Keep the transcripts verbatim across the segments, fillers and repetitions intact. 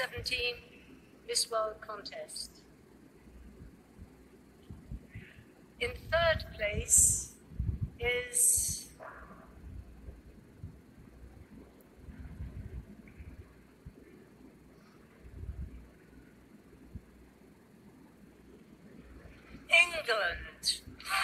seventeen Miss World contest. In third place is England.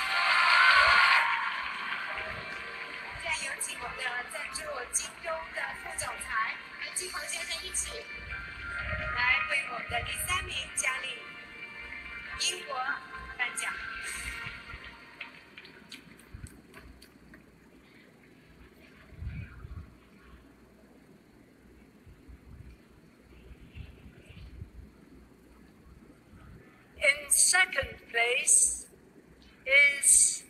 现在有请我们的赞助金钟的副总裁安继黄先生一起来为我们的第三名佳丽英国颁奖。 In second place is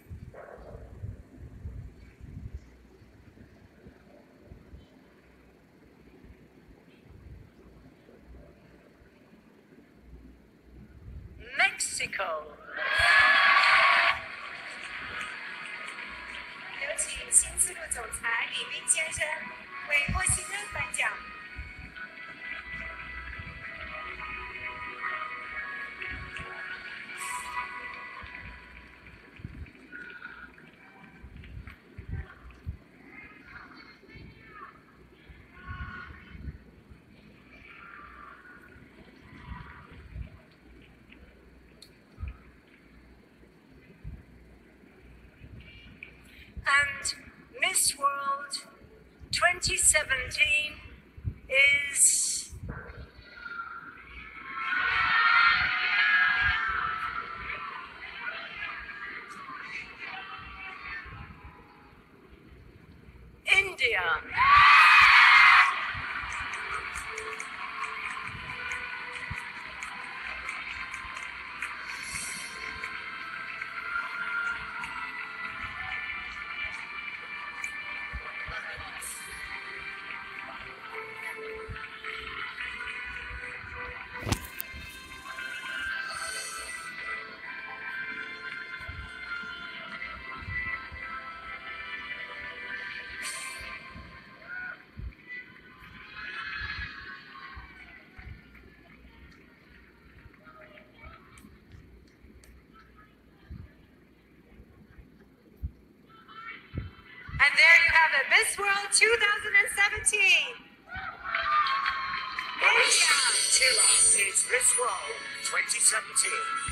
Mexico. 有请新丝路总裁李斌先生为墨西哥颁奖。 And Miss World twenty seventeen is India. And there you have it, Miss World two thousand seventeen. Maurice Tilla is Miss World twenty seventeen.